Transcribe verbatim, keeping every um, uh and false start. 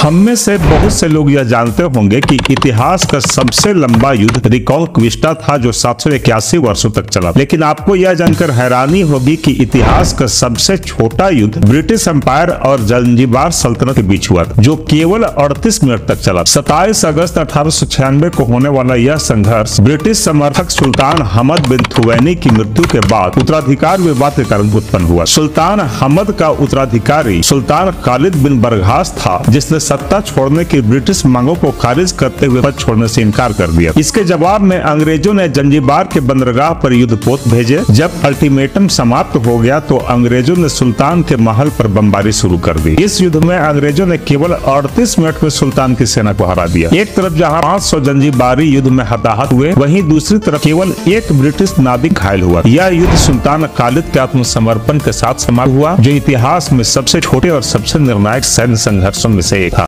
हम में से बहुत से लोग यह जानते होंगे कि इतिहास का सबसे लंबा युद्ध रिकॉन्क्विस्टा था जो सात सौ इक्यासी वर्षों तक चला। लेकिन आपको यह जानकर हैरानी होगी कि इतिहास का सबसे छोटा युद्ध ब्रिटिश एम्पायर और जंजीबार सल्तनत के बीच हुआ जो केवल अड़तीस मिनट तक चला। सत्ताईस अगस्त अठारह सौ छियानवे को होने वाला यह संघर्ष ब्रिटिश समर्थक सुल्तान हमद बिन थुवैनी की मृत्यु के बाद उत्तराधिकार विवाद के कारण उत्पन्न हुआ। सुल्तान हमद का उत्तराधिकारी सुल्तान खालिद बिन बरगास था, जिसने सत्ता छोड़ने की ब्रिटिश मांगों को खारिज करते हुए पद छोड़ने से इनकार कर दिया। इसके जवाब में अंग्रेजों ने जंजीबार के बंदरगाह पर युद्धपोत भेजे। जब अल्टीमेटम समाप्त हो गया तो अंग्रेजों ने सुल्तान के महल पर बमबारी शुरू कर दी। इस युद्ध में अंग्रेजों ने केवल अड़तीस मिनट में सुल्तान की सेना को हरा दिया। एक तरफ जहां पाँच सौ जंजीबारी युद्ध में हताहत हुए, वहीं दूसरी तरफ केवल एक ब्रिटिश नाविक घायल हुआ। यह युद्ध सुल्तान खालिद के आत्मसमर्पण के साथ समाप्त हुआ, जो इतिहास में सबसे छोटे और सबसे निर्णायक सैन्य संघर्षों में से एक था।